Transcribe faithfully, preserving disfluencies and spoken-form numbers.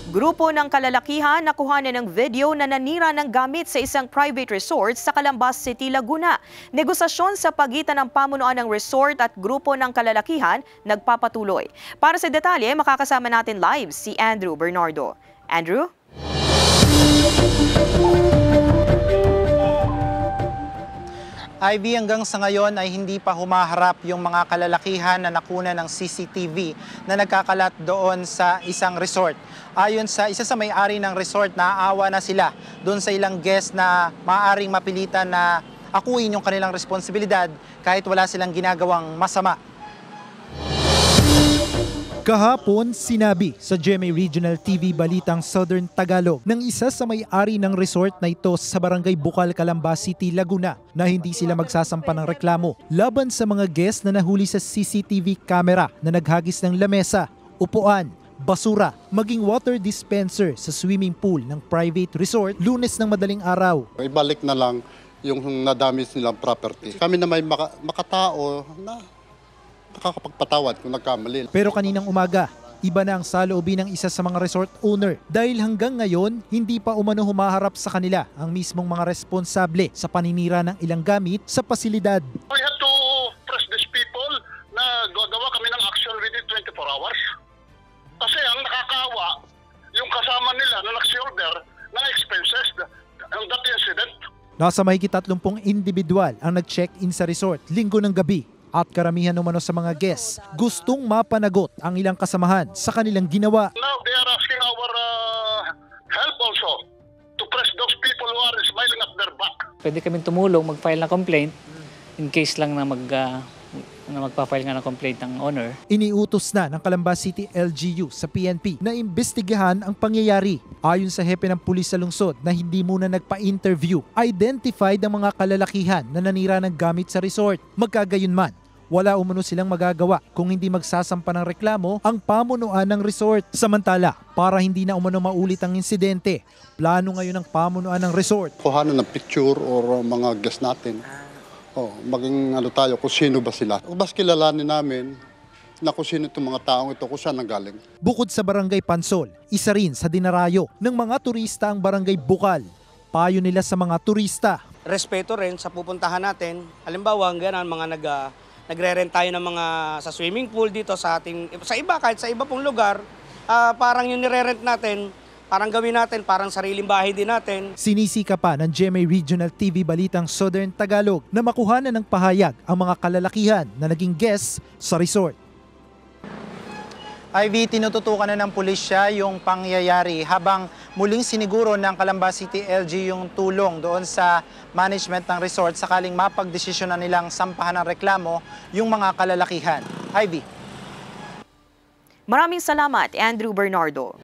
Grupo ng kalalakihan nakuhanan ng video na nanira ng gamit sa isang private resort sa Calambas City, Laguna. Negosasyon sa pagitan ng pamunuan ng resort at grupo ng kalalakihan nagpapatuloy. Para sa detalye, makakasama natin live si Andrew Bernardo. Andrew? Ivy, hanggang sa ngayon ay hindi pa humaharap yung mga kalalakihan na nakuna ng C C T V na nagkakalat doon sa isang resort. Ayon sa isa sa may-ari ng resort, naaawa na sila doon sa ilang guest na maaaring mapilitan na akuin yung kanilang responsibilidad kahit wala silang ginagawang masama. Kahapon, sinabi sa G M A Regional T V Balitang Southern Tagalog ng isa sa may-ari ng resort na ito sa Barangay Bukal, Calambas City, Laguna na hindi sila magsasampa ng reklamo laban sa mga guest na nahuli sa C C T V camera na naghagis ng lamesa, upuan, basura, maging water dispenser sa swimming pool ng private resort Lunes ng madaling araw. Ibalik na lang yung na-damage nilang property. Kami na may maka, makatao na nakakapagpatawad kung nagkamali. Pero kaninang umaga, iba na ang saloobin ng isa sa mga resort owner dahil hanggang ngayon hindi pa umano humaharap sa kanila ang mismong mga responsable sa paninira ng ilang gamit sa pasilidad. We have to press these people na gagawa kami ng action within twenty-four hours. Kasi ang nakakaawa, yung kasama nila na nag-shoulder ng expenses on that incident. Nasa mahigit tatlumpung individual ang nag-check-in sa resort linggo ng gabi. At karamihan umano sa mga guests gustong mapanagot ang ilang kasamahan sa kanilang ginawa. Now they are asking our uh, help also to press those people who are smiling at their back. Pwede kaming tumulong, mag-file ng complaint in case lang na, mag, uh, na magpa-file nga ng complaint ng owner. Iniutos na ng Calambas City L G U sa P N P na imbestigahan ang pangyayari. Ayon sa hepe ng pulis sa lungsod na hindi muna nagpa-interview, identified ang mga kalalakihan na nanira ng gamit sa resort. Magkagayunman, wala umano silang magagawa kung hindi magsasampa ng reklamo ang pamunuan ng resort. Samantala, para hindi na umano maulit ang insidente, plano ngayon ng pamunuan ng resort. Kuhanan ng picture or mga guest natin. Oh, maging ano tayo kung sino ba sila. Bas kilalanin namin na kung sino itong mga taong ito, kung saan nanggaling. Bukod sa Barangay Pansol, isa rin sa dinarayo ng mga turista ang Barangay Bukal. Payo nila sa mga turista. Respeto rin sa pupuntahan natin. Halimbawa, ganun, mga nag, uh, nagre-rent tayo ng mga sa swimming pool dito sa ating, sa iba, kahit sa iba pong lugar, uh, parang yung nire-rent natin, parang gawin natin, parang sariling bahay din natin. Sinisika pa ng G M A Regional T V Balitang Southern Tagalog na makuhanan ng pahayag ang mga kalalakihan na naging guests sa resort. Ivy, tinututukan na ng pulisya yung pangyayari habang muling siniguro ng Calambas City L G yung tulong doon sa management ng resort sakaling mapagdesisyon na nilang sampahan ng reklamo yung mga kalalakihan. Ivy. Maraming salamat, Andrew Bernardo.